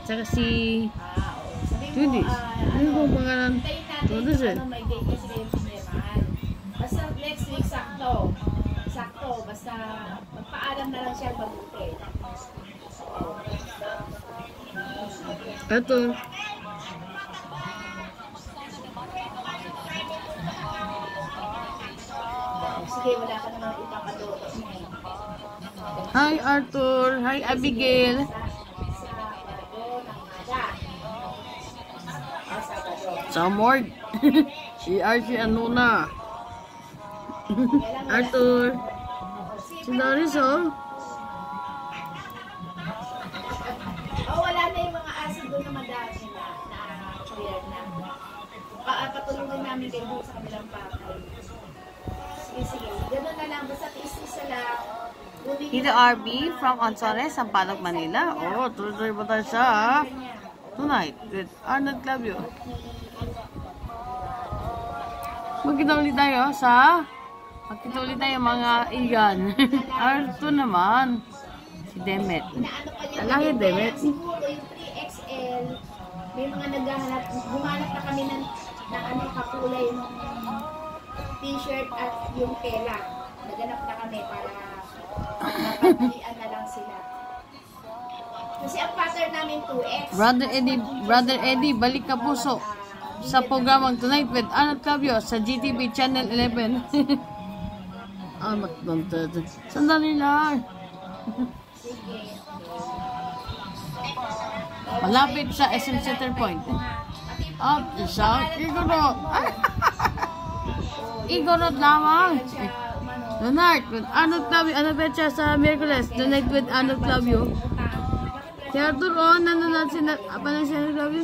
Tsaka si Judy. Ano kung pangalan? Todo siya. May date kasi kayo piniran. Basta next week, sakto. Sakto. Basta magpaalam na lang siya mabuti. Ito. Sige, wala ka naman ipapadoto. Hi Arthur. Hi Abigail. Samord. Si Archie Anuna. Arthur. Si Doris oh. Wala na yung mga aso doon na madami na clear na. Patulungan namin kayo sa kabilang pakay. Sige. Gano'n na lang. Basta tiis-tiis na lang. Hito RB from Anzores, Sampaloc, Manila. Oh, tuloy ba tayo sa Tonight with Arnold Clavio. Magkita ulit tayo mga igan. Arto naman. Si Demet. Lalaki Demet. Siguro yung 3XL, may mga naghahanap, gumanap na kami ng kakulay ng t-shirt at yung tela. Naganap na kami para napagpilian na lang sila. Kasi ang pattern namin 2X. Brother Eddie, balik ka puso sa programang Tonight with Arnold Clavio sa GTV Channel 11. Sandali lang. Malapit sa SM Center Point. Up the south. Igorot lamang. Tonight with Arnold Clavio. Ano ba siya sa Miyerkules? Tonight with Arnold Clavio. Si Arthur, nandun siya Arnold Clavio.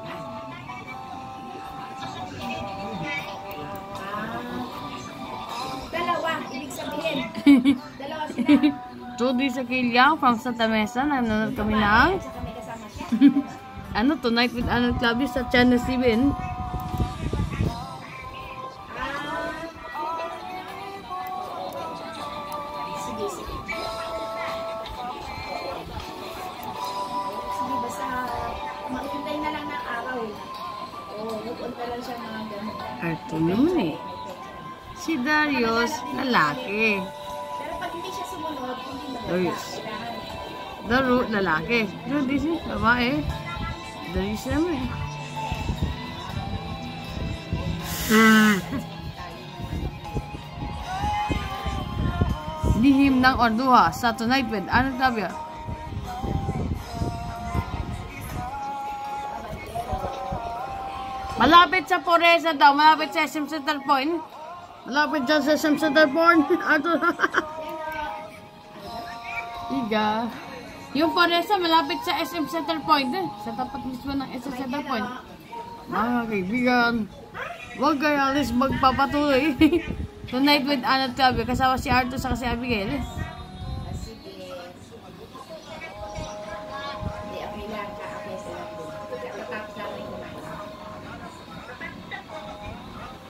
Dalawa, ibig sabihin. Dalawa sila. Judy sa Kilyang from Santa Mesa. Nanonood kami ng Tonight with Arnold Clavio sa Channel 7. Sige, basta makikintay na lang ng araw. Pupunta lang siya mga ganun. Arthur naman eh. Si Darius, lalaki. Pero pag hindi siya sumunod, hindi na. Darius. Daru, lalaki. Judy si babae. Darius naman eh. Lihim ng Orduha sa Tonight with Arnold Clavio. Malapit sa Poresa daw. Malapit sa SM Center Point. Malapit dyan sa SM Center Point. Iga. Yung Poresa malapit sa SM Center Point. Sa tapat mismo ng SM Center Point. Mga kaibigan, huwag kayo alis magpapatuloy. Tonight with Arnold Clavio. Kasama si Arthur sa si Abigail.